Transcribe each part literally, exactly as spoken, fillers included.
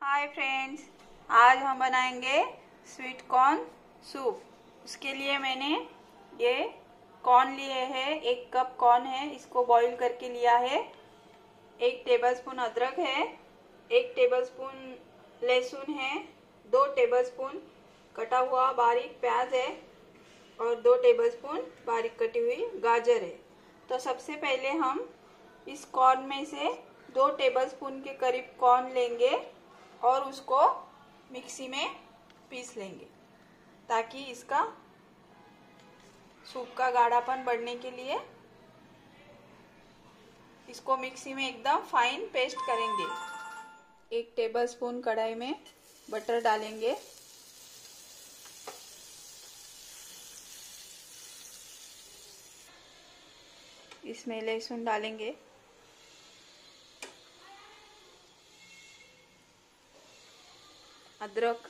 Hi friends, आज हम बनाएंगे स्वीट कॉर्न सूप। उसके लिए मैंने ये कॉर्न लिए हैं। एक कप कॉर्न है, इसको बॉईल करके लिया है। एक टेबलस्पून अदरक है, एक टेबलस्पून लहसुन है, दो टेबलस्पून कटा हुआ बारीक प्याज है और दो टेबलस्पून बारीक कटी हुई गाजर है। तो सबसे पहले हम इस कॉर्न में से दो टेबलस्पून के करीब कॉर्न लेंगे और उसको मिक्सी में पीस लेंगे ताकि इसका सूप का गाढ़ापन बढ़ने के लिए इसको मिक्सी में एकदम फाइन पेस्ट करेंगे। एक टेबलस्पून कढ़ाई में बटर डालेंगे। इसमें लहसुन डालेंगे। अदरक,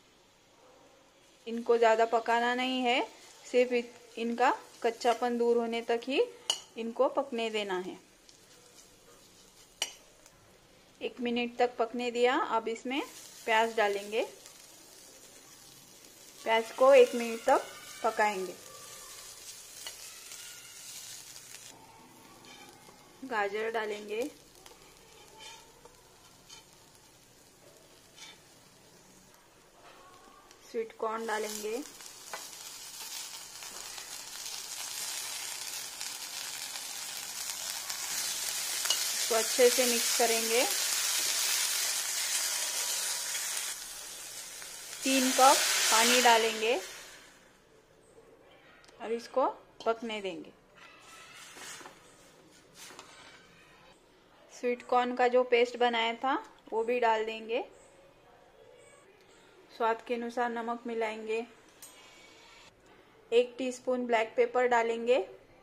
इनको ज़्यादा पकाना नहीं है, सिर्फ इनका कच्चापन दूर होने तक ही इनको पकने देना है। एक मिनट तक पकने दिया। अब इसमें प्याज डालेंगे। प्याज को एक मिनट तक पकाएंगे। गाजर डालेंगे। स्वीट कॉर्न डालेंगे। इसको अच्छे से मिक्स करेंगे। तीन कप पानी डालेंगे और इसको पकने देंगे। स्वीट कॉर्न का जो पेस्ट बनाया था वो भी डाल देंगे। स्वाद के अनुसार नमक मिलाएंगे। एक टीस्पून ब्लैक पेपर डालेंगे।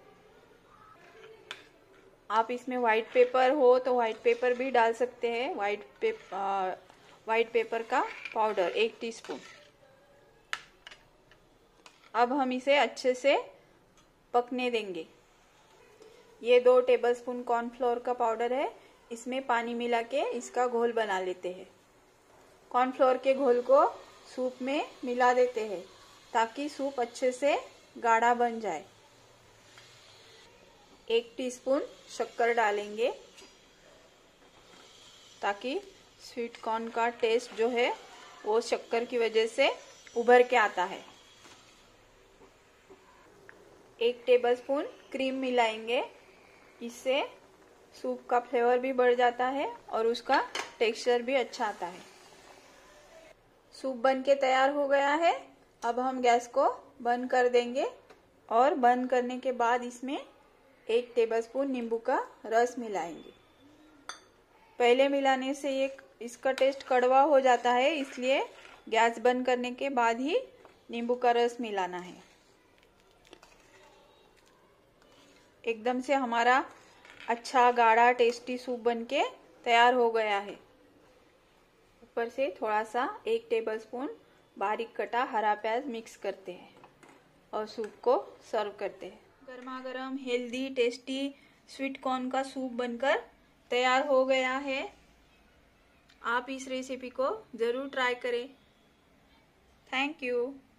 आप इसमें व्हाइट पेपर हो तो व्हाइट पेपर भी डाल सकते हैं। व्हाइट पेपर व्हाइट पेपर का पाउडर एक टीस्पून। अब हम इसे अच्छे से पकने देंगे। ये दो टेबलस्पून कॉर्नफ्लोर का पाउडर है। इसमें पानी मिला के इसका घोल बना लेते हैं। कॉर्नफ्लोर के घोल को सूप में मिला देते हैं ताकि सूप अच्छे से गाढ़ा बन जाए। एक टीस्पून शक्कर डालेंगे ताकि स्वीट कॉर्न का टेस्ट जो है वो शक्कर की वजह से उभर के आता है। एक टेबलस्पून क्रीम मिलाएंगे। इससे सूप का फ्लेवर भी बढ़ जाता है और उसका टेक्सचर भी अच्छा आता है। सूप बन के तैयार हो गया है। अब हम गैस को बंद कर देंगे और बंद करने के बाद इसमें एक टेबलस्पून नींबू का रस मिलाएंगे। पहले मिलाने से ये इसका टेस्ट कड़वा हो जाता है, इसलिए गैस बंद करने के बाद ही नींबू का रस मिलाना है। एकदम से हमारा अच्छा गाढ़ा टेस्टी सूप बनके तैयार हो गया है। ऊपर से थोड़ा सा एक टेबलस्पून बारीक कटा हरा प्याज मिक्स करते हैं और सूप को सर्व करते हैं। गर्मा गर्म हेल्दी टेस्टी स्वीट कॉर्न का सूप बनकर तैयार हो गया है। आप इस रेसिपी को ज़रूर ट्राई करें। Thank you.